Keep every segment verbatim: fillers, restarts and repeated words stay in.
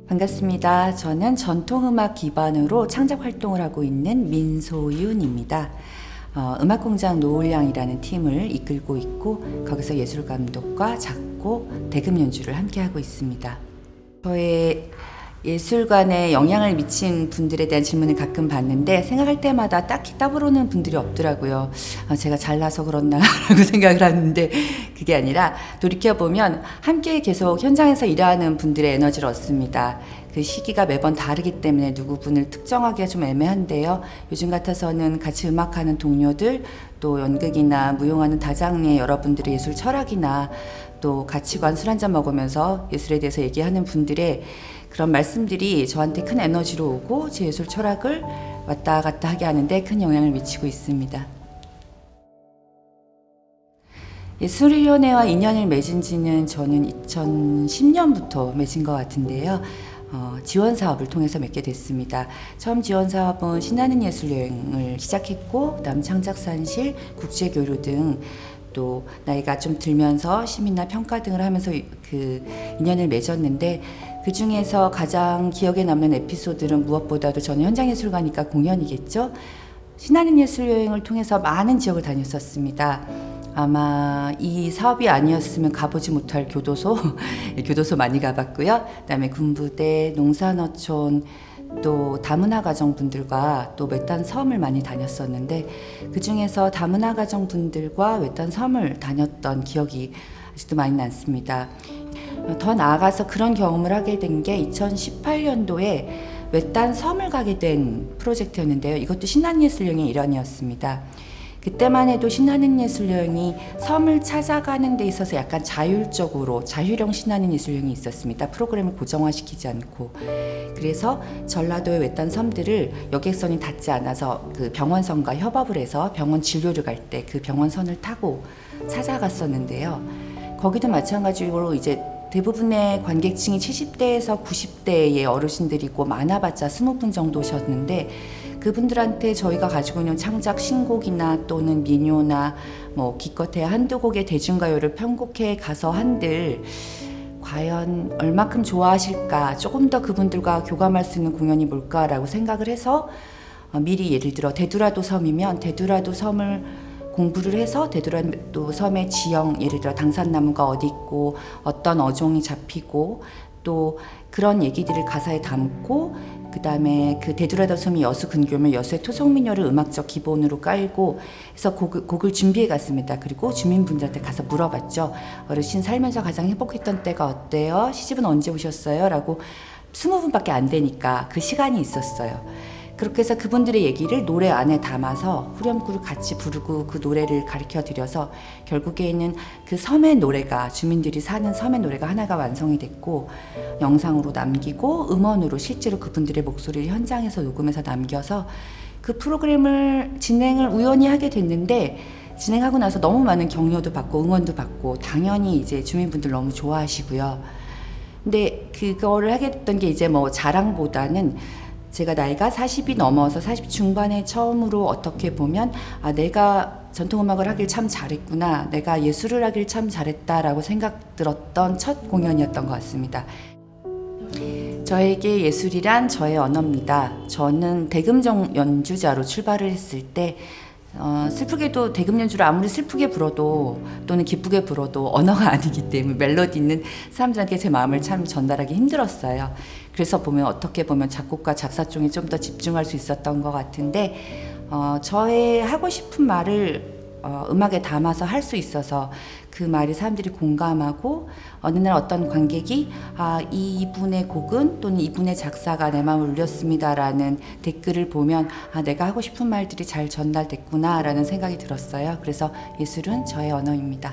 반갑습니다. 저는 전통음악 기반으로 창작 활동을 하고 있는 민소윤입니다. 어, 음악공장 노을량이라는 팀을 이끌고 있고 거기서 예술감독과 작곡, 대금 연주를 함께 하고 있습니다. 저의 예술관에 영향을 미친 분들에 대한 질문을 가끔 받는데 생각할 때마다 딱히 따브로는 분들이 없더라고요. 어, 제가 잘나서 그렇나 라고 생각을 하는데 그게 아니라 돌이켜보면 함께 계속 현장에서 일하는 분들의 에너지를 얻습니다. 그 시기가 매번 다르기 때문에 누구분을 특정하기가 좀 애매한데요. 요즘 같아서는 같이 음악하는 동료들, 또 연극이나 무용하는 다장의 여러분들의 예술 철학이나 또 가치관 술 한잔 먹으면서 예술에 대해서 얘기하는 분들의 그런 말씀들이 저한테 큰 에너지로 오고 제 예술 철학을 왔다 갔다 하게 하는데 큰 영향을 미치고 있습니다. 예술위원회와 인연을 맺은 지는 저는 이천십 년부터 맺은 것 같은데요. 어, 지원 사업을 통해서 맺게 됐습니다. 처음 지원 사업은 신나는 예술여행을 시작했고 그다음 창작산실, 국제교류 등 또 나이가 좀 들면서 시민나 평가 등을 하면서 그 인연을 맺었는데 그 중에서 가장 기억에 남는 에피소드는 무엇보다도 저는 현장예술가니까 공연이겠죠. 신나는 예술여행을 통해서 많은 지역을 다녔었습니다. 아마 이 사업이 아니었으면 가보지 못할 교도소, 교도소 많이 가봤고요. 그다음에 군부대, 농산어촌, 또 다문화 가정분들과 또 외딴 섬을 많이 다녔었는데 그 중에서 다문화 가정분들과 외딴 섬을 다녔던 기억이 아직도 많이 남습니다. 더 나아가서 그런 경험을 하게 된 게 이천십팔 년도에 외딴 섬을 가게 된 프로젝트였는데요. 이것도 신나는 예술여행의 일환이었습니다. 그때만 해도 신나는 예술여행이 섬을 찾아가는 데 있어서 약간 자율적으로 자율형 신나는 예술여행이 있었습니다. 프로그램을 고정화시키지 않고. 그래서 전라도의 외딴 섬들을 여객선이 닿지 않아서 그 병원선과 협업을 해서 병원 진료를 갈 때 그 병원선을 타고 찾아갔었는데요. 거기도 마찬가지로 이제 대부분의 관객층이 칠십 대에서 구십 대의 어르신들이고 많아봤자 스무 분 정도 오셨는데 그분들한테 저희가 가지고 있는 창작 신곡이나 또는 민요나 뭐 기껏해야 한두 곡의 대중가요를 편곡해 가서 한들 과연 얼마큼 좋아하실까, 조금 더 그분들과 교감할 수 있는 공연이 뭘까라고 생각을 해서 미리 예를 들어 대두라도 섬이면 대두라도 섬을 공부를 해서 대두라도 섬의 지형, 예를 들어 당산나무가 어디 있고 어떤 어종이 잡히고 또 그런 얘기들을 가사에 담고 그 다음에 그 대두라도 섬이 여수 근교면 여수의 토속민요를 음악적 기본으로 깔고 해서 곡을, 곡을 준비해 갔습니다. 그리고 주민분들한테 가서 물어봤죠. 어르신 살면서 가장 행복했던 때가 어때요? 시집은 언제 오셨어요? 라고 스무 분밖에 안 되니까 그 시간이 있었어요. 그렇게 해서 그분들의 얘기를 노래 안에 담아서 후렴구를 같이 부르고 그 노래를 가르쳐 드려서 결국에는 그 섬의 노래가, 주민들이 사는 섬의 노래가 하나가 완성이 됐고 영상으로 남기고 음원으로 실제로 그분들의 목소리를 현장에서 녹음해서 남겨서 그 프로그램을 진행을 우연히 하게 됐는데 진행하고 나서 너무 많은 격려도 받고 응원도 받고 당연히 이제 주민분들 너무 좋아하시고요. 근데 그거를 하게 됐던 게 이제 뭐 자랑보다는 제가 나이가 사십이 넘어서 사십 중반에 처음으로 어떻게 보면 아 내가 전통음악을 하길 참 잘했구나, 내가 예술을 하길 참 잘했다라고 생각 들었던 첫 공연이었던 것 같습니다. 저에게 예술이란 저의 언어입니다. 저는 대금 연주자로 출발을 했을 때 어, 슬프게도 대금 연주를 아무리 슬프게 불어도 또는 기쁘게 불어도 언어가 아니기 때문에 멜로디 있는 사람들한테 제 마음을 참 전달하기 힘들었어요. 그래서 보면 어떻게 보면 작곡과 작사 쪽에 좀 더 집중할 수 있었던 것 같은데 어, 저의 하고 싶은 말을 어, 음악에 담아서 할 수 있어서 그 말이 사람들이 공감하고 어느 날 어떤 관객이 아, 이분의 곡은 또는 이분의 작사가 내 마음을 울렸습니다 라는 댓글을 보면 아, 내가 하고 싶은 말들이 잘 전달됐구나 라는 생각이 들었어요. 그래서 예술은 저의 언어입니다.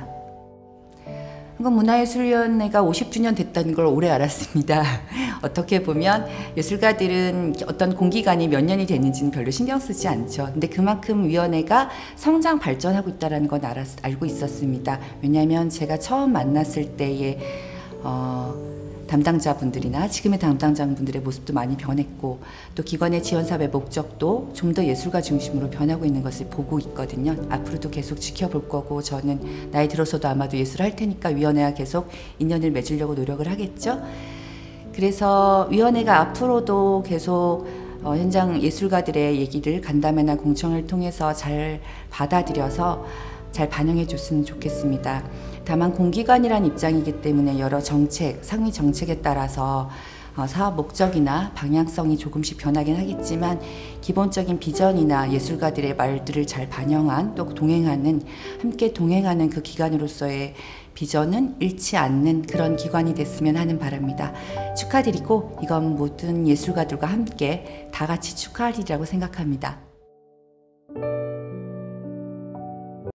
한국문화예술위원회가 오십 주년 됐다는 걸 올해 알았습니다. 어떻게 보면 예술가들은 어떤 공기관이 몇 년이 됐는지는 별로 신경 쓰지 않죠. 근데 그만큼 위원회가 성장 발전하고 있다는 건 알았, 알고 있었습니다. 왜냐하면 제가 처음 만났을 때의 어, 담당자분들이나 지금의 담당자분들의 모습도 많이 변했고 또 기관의 지원사업의 목적도 좀 더 예술가 중심으로 변하고 있는 것을 보고 있거든요. 앞으로도 계속 지켜볼 거고 저는 나이 들어서도 아마도 예술을 할 테니까 위원회와 계속 인연을 맺으려고 노력을 하겠죠. 그래서 위원회가 앞으로도 계속 어, 현장 예술가들의 얘기를 간담회나 공청을 통해서 잘 받아들여서 잘 반영해 줬으면 좋겠습니다. 다만 공기관이란 입장이기 때문에 여러 정책, 상위 정책에 따라서 어, 사업 목적이나 방향성이 조금씩 변하긴 하겠지만 기본적인 비전이나 예술가들의 말들을 잘 반영한 또 동행하는 함께 동행하는 그 기관으로서의 비전은 잃지 않는 그런 기관이 됐으면 하는 바랍니다. 축하드리고 이건 모든 예술가들과 함께 다 같이 축하하리라고 생각합니다.